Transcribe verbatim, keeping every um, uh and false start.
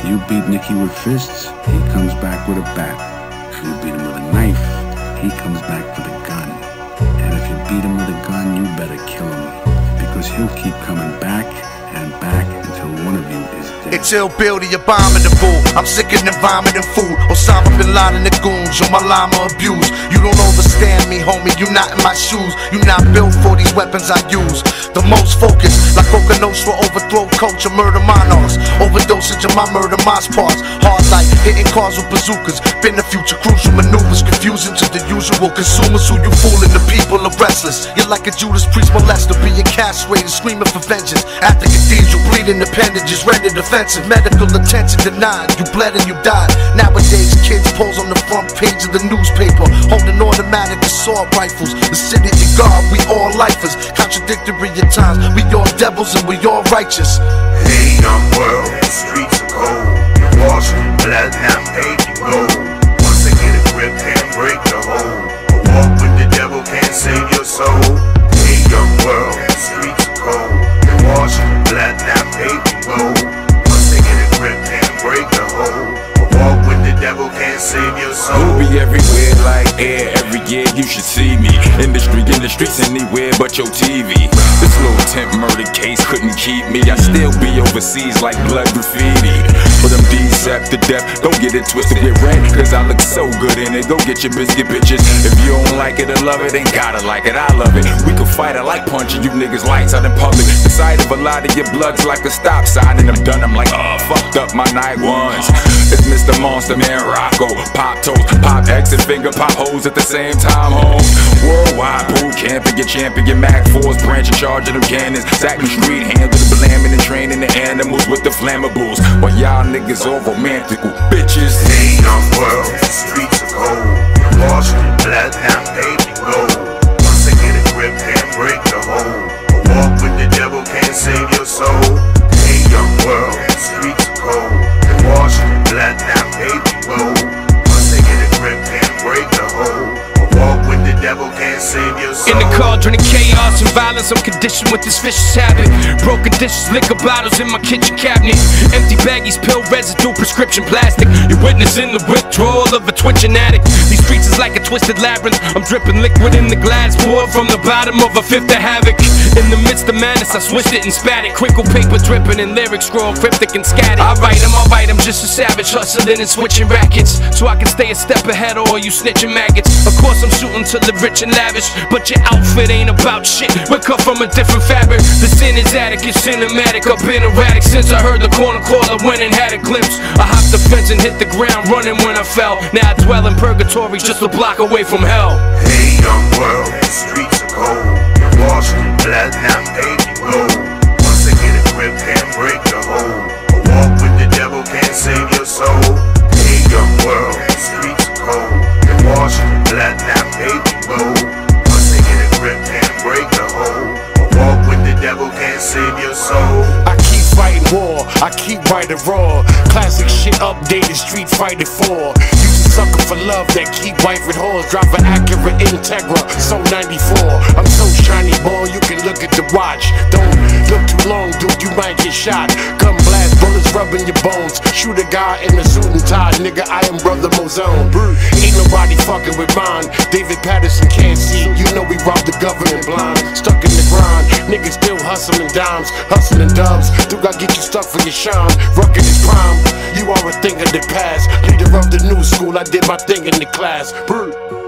you beat Nicky with fists, he comes back with a bat. If you beat him with a knife, he comes back with a gun. And if you beat him with a gun, you better kill him, because he'll keep coming back and back until one of you is dead. It's Ill Bill, the abominable. I'm sick of vomiting food. Osama bin Laden, the goons, on my llama abuse. You don't understand me, homie, you not in my shoes. You not built for these weapons I use. The most focused, like Coca Nostra, overthrow culture, murder monarchs. Overdosage of my murder moss parts. Hard like hitting cars with bazookas. Been the future, crucial maneuvers, confusing to the usual consumers. Who you fooling, the people are restless. You're like a Judas Priest molester, being castrated, screaming for vengeance. At the cathedral, bleeding appendages, rendered offensive. Medical attention denied, you bled and you died. Nowadays, kids pose on the front page of the newspaper, holding automatic assault rifles. The city of God, we all lifers. Contradictory at times, we all devils and we all righteous. Hey, young world, the streets are cold. You wash blood, now paved in gold. Once they get a grip, can't break the hold. A walk with the devil can't save your soul. Hey, young world, the streets are cold. You wash blood, now paved in gold. Once they get a grip, can't break the hold. A walk with the devil can't save your soul. We'll be everywhere like air. Every year you should see me in the street, in the streets, anywhere but your T V. This little tent murder case couldn't keep me. I still be overseas like blood graffiti. But I'm D-Sep to death, don't get it twisted with red, cause I look so good in it. Go get your biscuit bitches. If you don't like it or love it, ain't gotta like it, I love it. We can fight, I like punching you niggas lights out in public. The sight of a lot of your blood's like a stop sign, and I'm done, I'm like, oh, fucked up my night ones. It's Mister Monster Man Rocco, pop toast, pop X and finger pop hoes at the same time, home. Worldwide boot camping, your champion, Mac fours, branching, charging them cannons. Sacking street hands with the blamming and training the animals with the flammables. While y'all niggas all romantical bitches. Hey, young world, the streets are cold. You wash blood, now paved in gold. Once they get a grip, can't break the hold. A walk with the devil can't save your soul. Hey, young world, the streets are cold. You wash blood, now paved in gold. Once they get a grip, can't break the hold. A walk with the devil can't save your soul. In the cauldron of chaos and violence, I'm conditioned with this vicious habit. Broken dishes, liquor bottles in my kitchen cabinet. Empty baggies, pill residue, prescription plastic. You're witnessing the withdrawal of a twitching addict. These streets is like a twisted labyrinth. I'm dripping liquid in the glass, poured from the bottom of a fifth of havoc. In the midst of madness, I switched it and spat it. Crinkle paper dripping and lyrics scrawled cryptic and scattered. I write them, I write them, just a savage, hustling and switching rackets, so I can stay a step ahead of all you snitching maggots. Of course I'm shooting to the rich and lavish, but your outfit ain't about shit. We're cut from a different fabric. The sin is attic, it's cinematic. I've been erratic since I heard the corner caller, went and had a glimpse. I hopped the fence and hit the ground running when I fell. Now I dwell in purgatory just a block away from hell. Hey, young world, the streets are cold. You wash blood, now paved in gold. Once they get a grip, can't break the hold. A walk with the devil can't save your soul. Hey, young world, the streets are cold. You wash blood, now paved in gold. Once they get a grip, can't break the hold. A walk with the devil can't save your soul. I keep fighting war, I keep writing raw. Classic shit updated, Street Fighter four. Use a sucker for love that keep wife with whores. Drive an Acura Integra, so ninety-four. I'm so shiny, boy, you can look at the watch. Don't look too long, dude, you might get shot. Come blast bullets rubbing your bones. Shoot a guy in a suit and tie, nigga, I am Brother Mozone. Ain't nobody fucking with mine. David Patterson can't see, you know we robbed the government blind. Stuck in the grind, niggas still hustling dimes, hustling dubs. Dude, I get you stuck for your shine. Ruckin' is prime, you are a thing of the past. Leader of the new school, I did my thing in the class. Brr.